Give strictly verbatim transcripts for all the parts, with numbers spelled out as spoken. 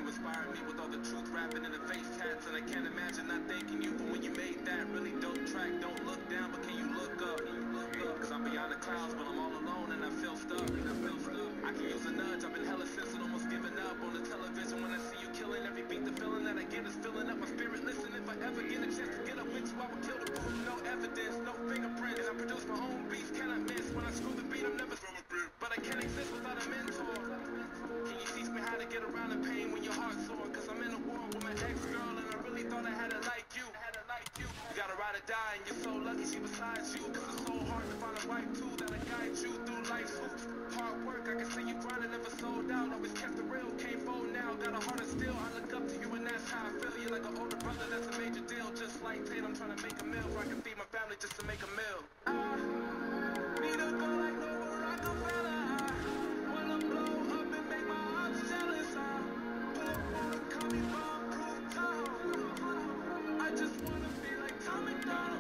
inspired me with all the truth rapping and the face tats, and I can't imagine not thanking you for when you made that really dope track. Don't look down, but can you look up? Cause I'm beyond the clouds, but I'm all alone and I feel stuck. I can use a nudge, I've been hella sensitive, almost giving up on the television when I see you killing every beat. The feeling that I get is filling up my spirit. Listen, if I ever get a chance to get up with you, I will kill the booth. No evidence, no fingerprints, and I produce my own beats, cannot miss. When I screw the beat, I'm never from a beat, but I can't exist without a mentor. Can you teach me how to get around the pain when your heart's sore? Cause I'm in a war with my ex-girl and I really thought I had it like you. You gotta ride or die and you're so lucky she beside you. Cause it's so hard to find a wife too that'll guide you through life's hoops. Hard work, I can see you grinding, never sold out. Always kept it real, can't fold now. Got a heart of steel, I look up to you and that's how I feel. You're like an older brother, that's a major deal. Just like Tate, I'm trying to make a meal where I can feed my family just to make a meal. I need a girl like Nova Rockefeller. When I blow up and make my ops jealous, I pull up on a copy bomb-proof town. I just wanna be like Tom McDonald.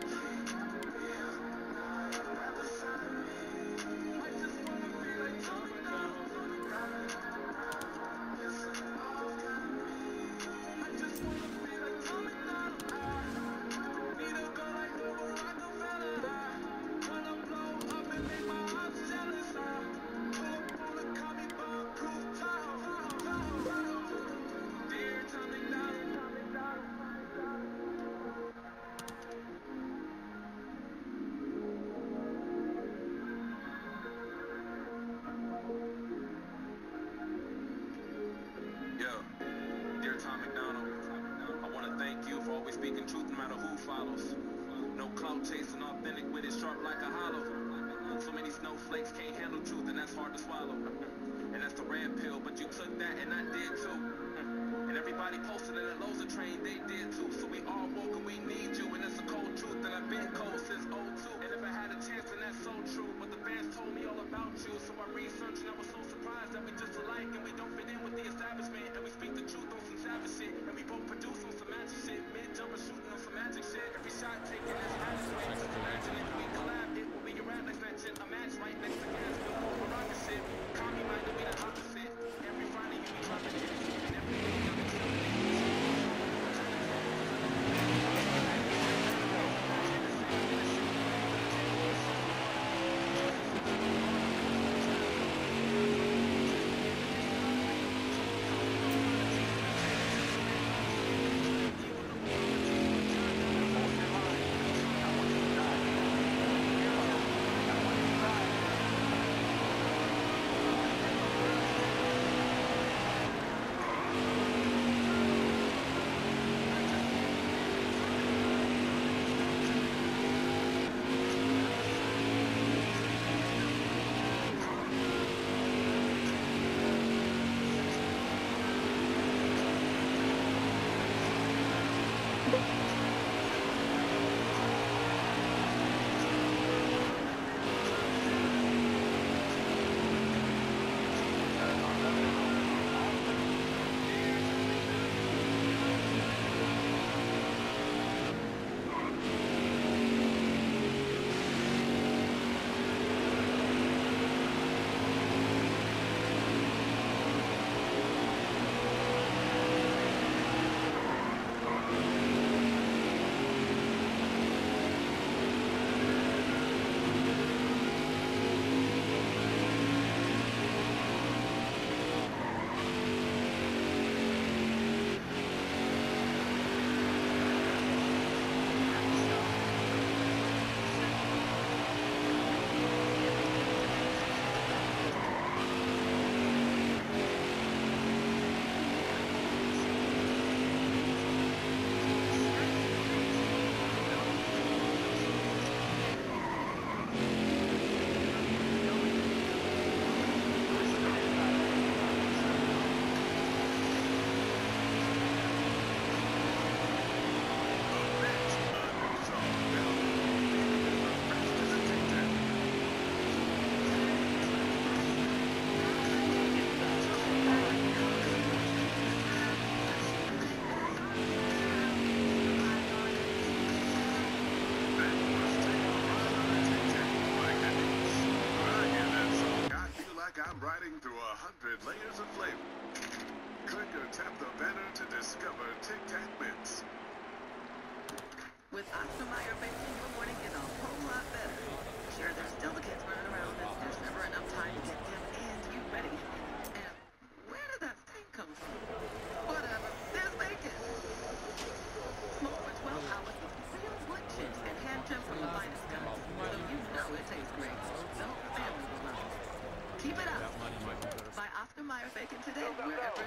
Speaking truth no matter who follows. No clout chasing, authentic with it sharp like a hollow. So many snowflakes can't handle truth and that's hard to swallow. And that's the red pill, but you took that and I did too. And everybody posted it at Lowe's a train, they did too. So we all woke and we need you, and it's a cold truth. And I've been cold since oh two. And if I had a chance, then that's so true. But the fans told me all about you, so I researched and I was so surprised that we just alike and we don't fit in with the establishment. And we speak the truth on some savage shit, and we both produce on some magic shit. Mid jumper shooting on some magic shit. Every shot taken is management. Just imagine if we collab, it will be your rap next match. A match right next to gas, no more rocket shit. Commie minded, we the opposite. Every Friday you be dropping hits, and every day you be killing it.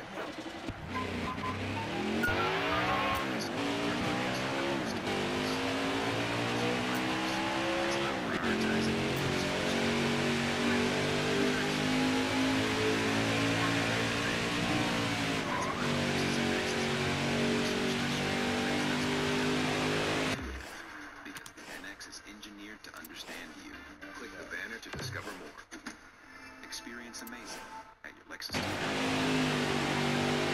Experience amazing at your Lexus dealer.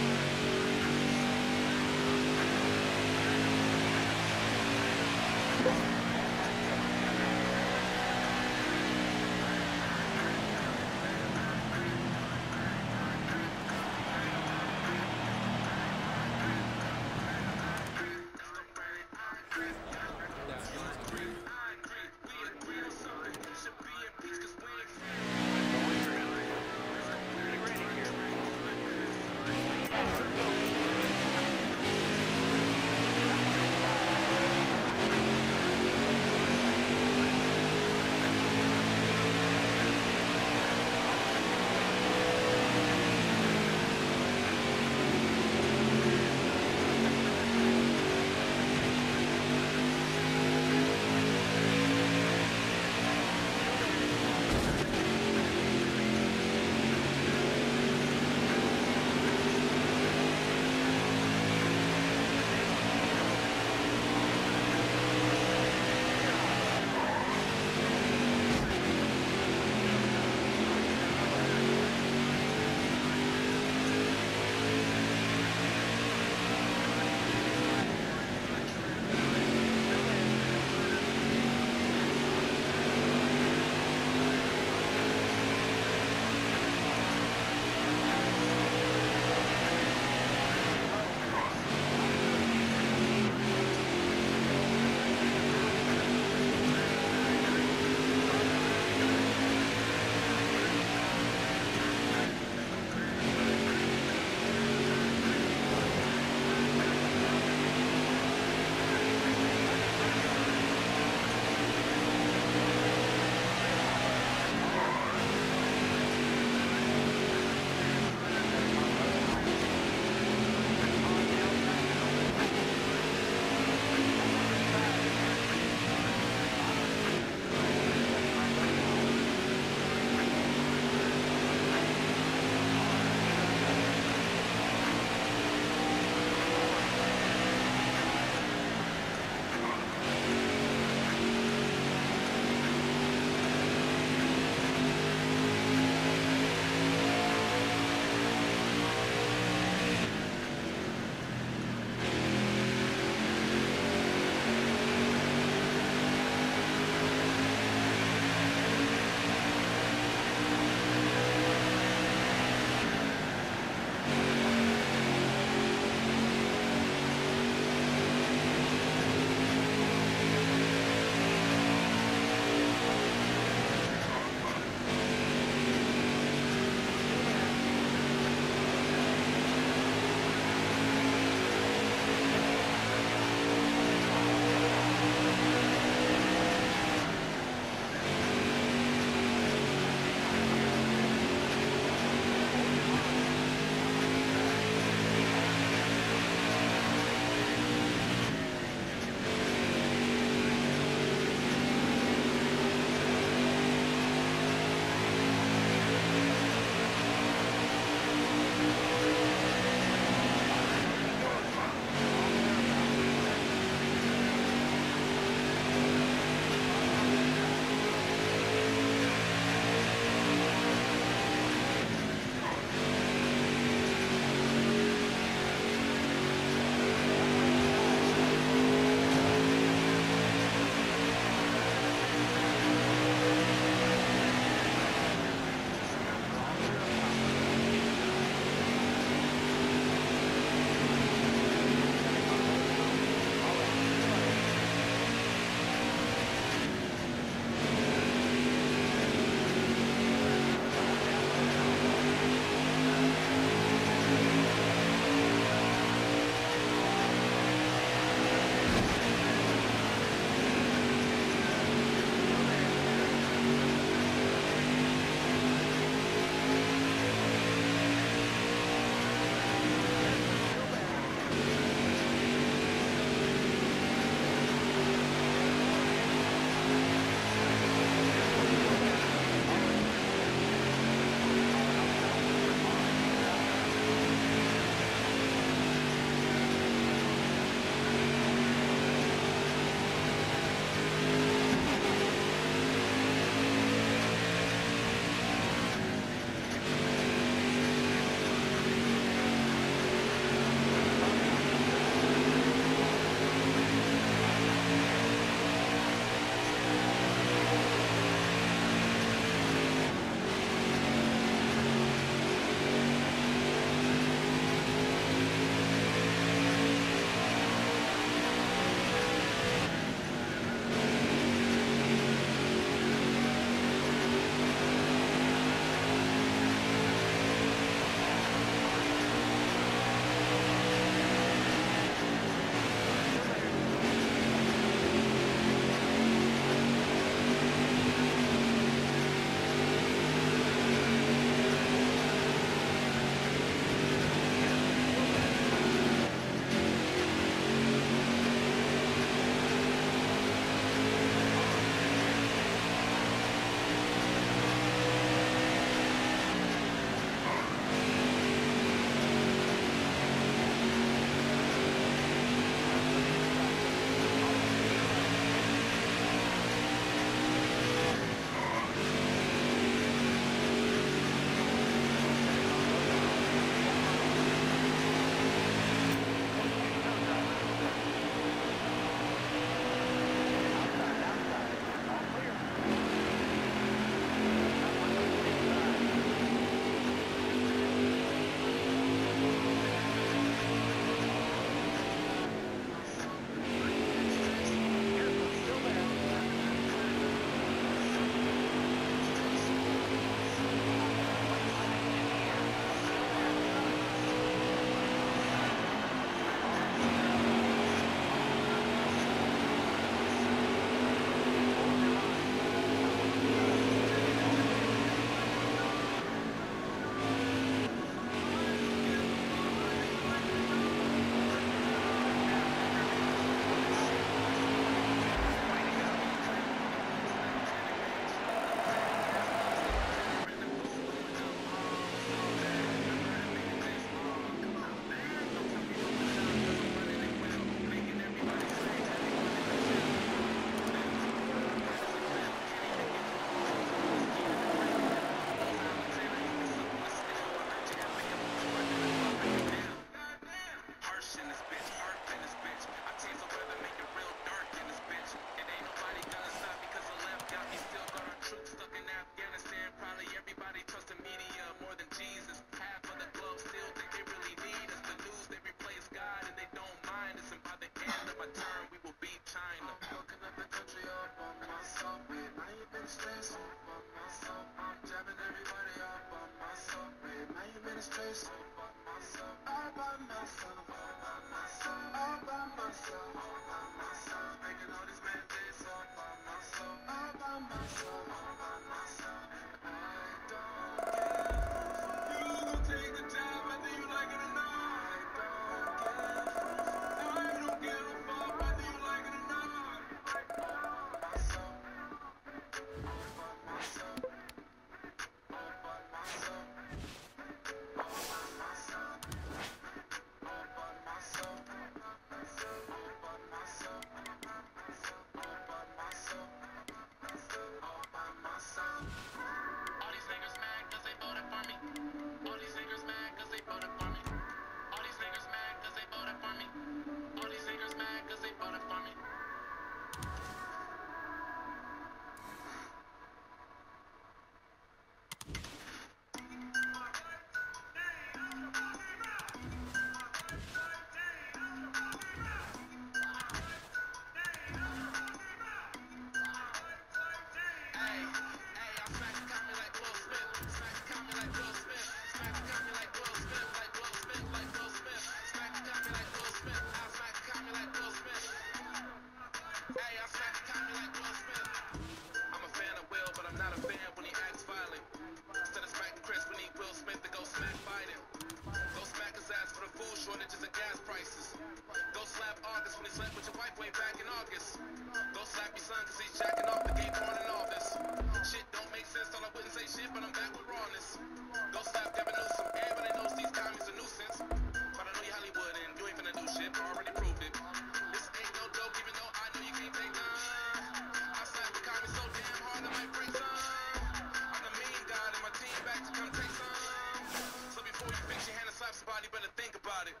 Everybody better think about it.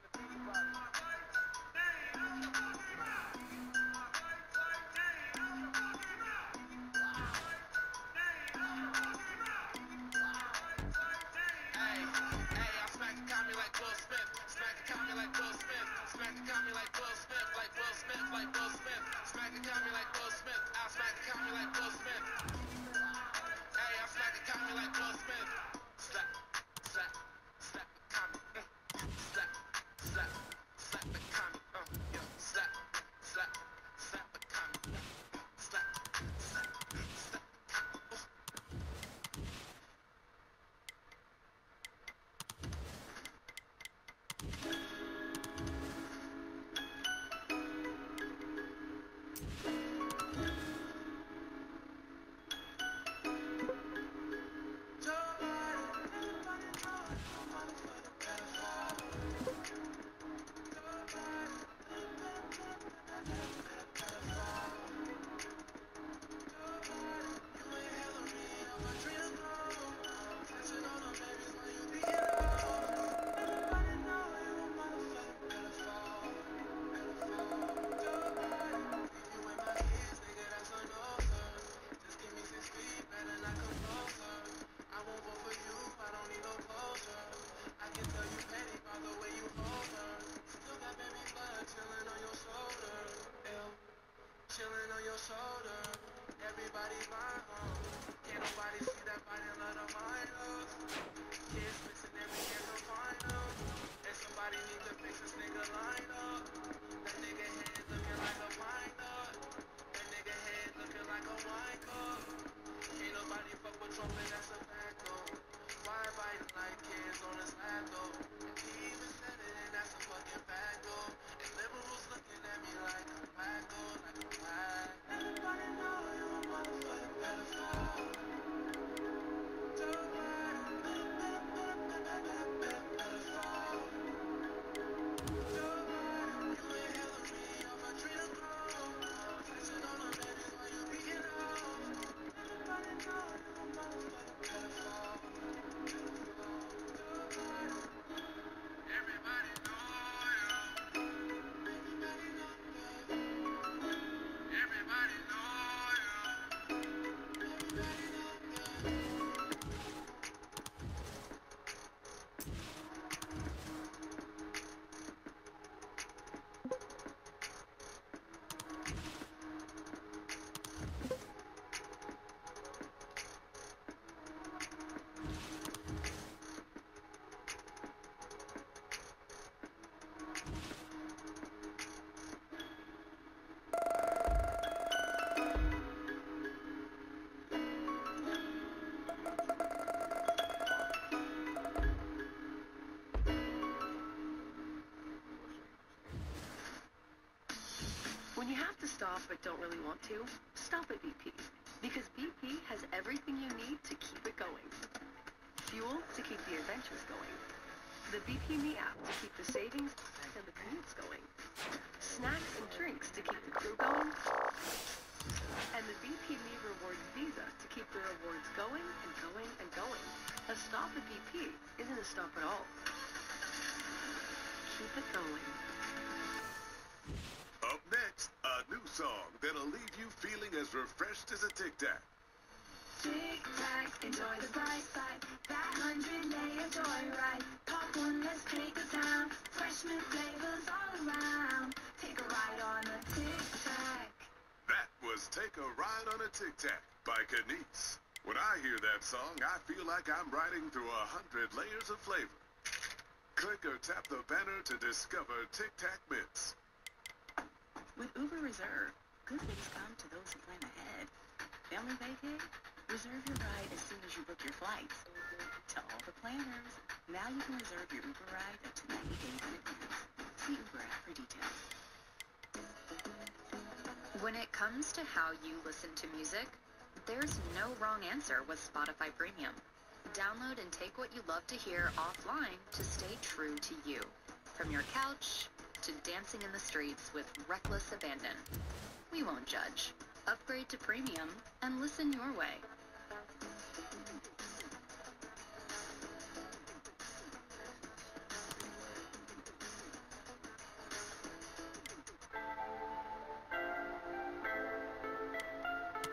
When you have to stop but don't really want to, stop at B P. Because B P has everything you need to keep it going. Fuel to keep the adventures going. The B P Me app to keep the savings and the commutes going. Snacks and drinks to keep the crew going. And the B P Me Rewards Visa to keep the rewards going and going and going. A stop at B P isn't a stop at all. Keep it going. Up next, a new song that'll leave you feeling as refreshed as a Tic Tac. Tic Tac, enjoy the bright side. That hundred layer joyride. Pop one, let's take a town. Freshman flavors all around. Take a ride on a Tic Tac. That was Take a Ride on a Tic Tac by Kenise. When I hear that song, I feel like I'm riding through a hundred layers of flavor. Click or tap the banner to discover Tic Tac Mints. With Uber Reserve, good things come to those who plan ahead. Family vacay? Reserve your ride as soon as you book your flights. To all the planners, now you can reserve your Uber ride up to ninety days in advance. See Uber app for details. When it comes to how you listen to music, there's no wrong answer with Spotify Premium. Download and take what you love to hear offline to stay true to you. From your couch to dancing in the streets with reckless abandon. We won't judge. Upgrade to Premium and listen your way.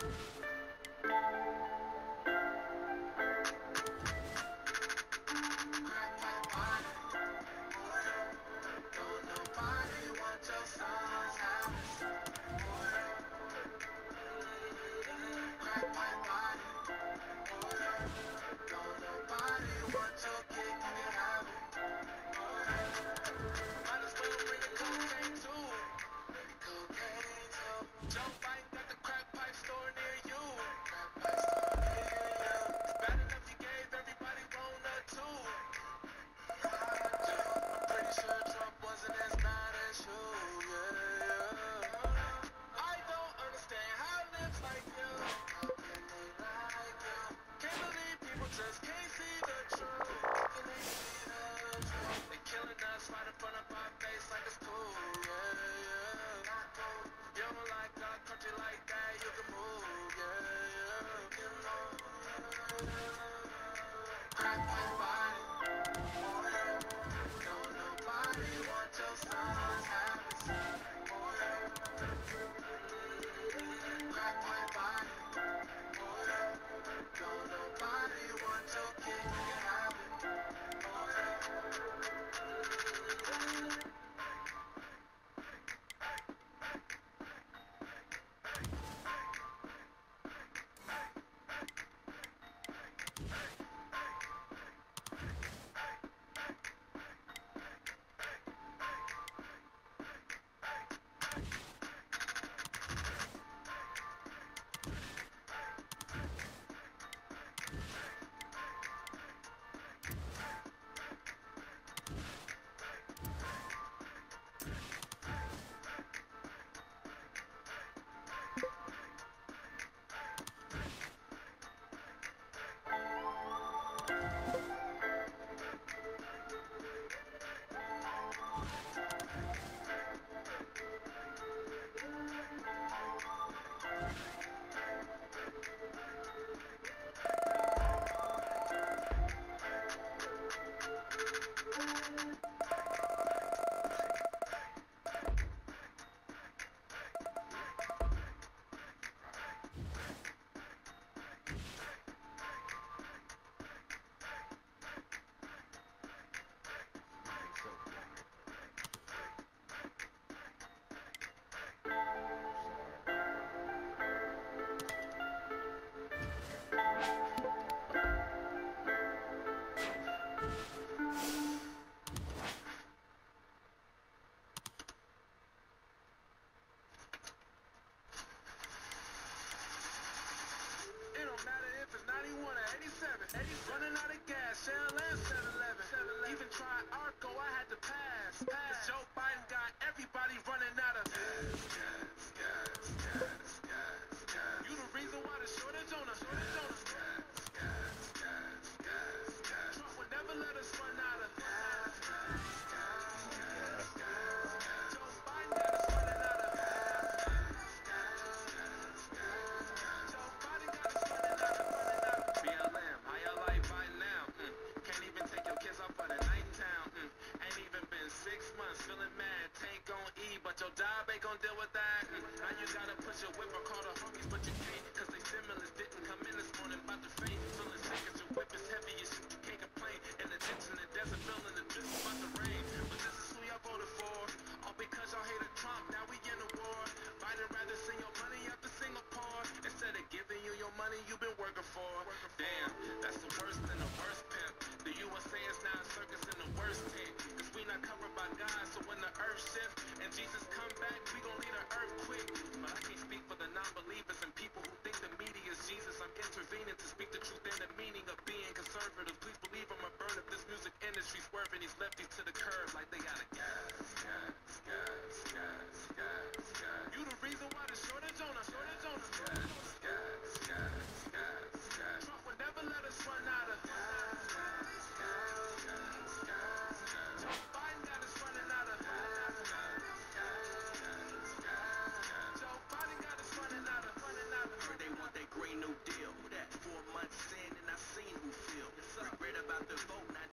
Running out of gas, Shell and seven eleven. Even tried Arco, I had to pass. Cause Joe Biden got everybody running out